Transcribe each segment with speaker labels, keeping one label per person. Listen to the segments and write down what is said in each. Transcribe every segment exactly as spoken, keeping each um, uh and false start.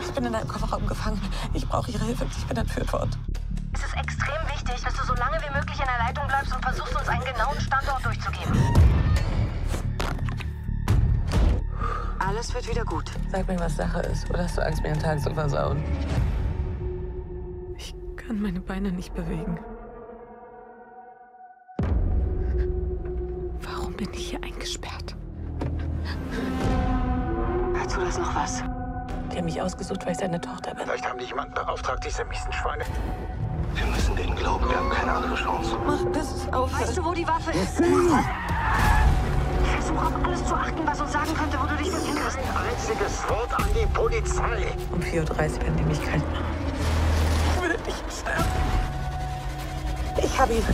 Speaker 1: Ich bin in einem Kofferraum gefangen. Ich brauche Ihre Hilfe. Ich bin entführt worden.
Speaker 2: Es ist extrem wichtig, dass du so lange wie möglich in der Leitung bleibst und versuchst, uns einen genauen Standort durchzugeben. Alles wird wieder gut.
Speaker 1: Sag mir, was Sache ist. Oder hast du Angst, mir den Tag zu versauen? Ich kann meine Beine nicht bewegen. Warum bin ich hier eingesperrt?
Speaker 2: Hörst du das noch was?
Speaker 1: Die haben mich ausgesucht, weil ich seine Tochter bin.
Speaker 3: Vielleicht haben die jemanden beauftragt, diese miesen Schweine.
Speaker 4: Wir müssen denen glauben, wir haben keine andere Chance.
Speaker 1: Mach das auf.
Speaker 2: Weißt du, wo die Waffe ist? Versuch auf alles zu achten, was uns sagen könnte, wo du dich befindest.
Speaker 3: Ein einziges Wort an die Polizei.
Speaker 1: Um vier Uhr dreißig werden die mich kalt machen. Ich will nicht sterben. Ich habe ihn.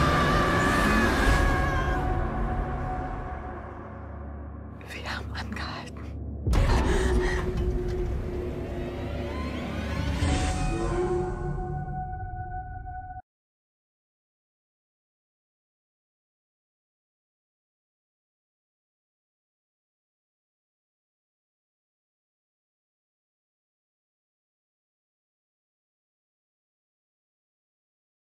Speaker 1: Wir haben angehalten.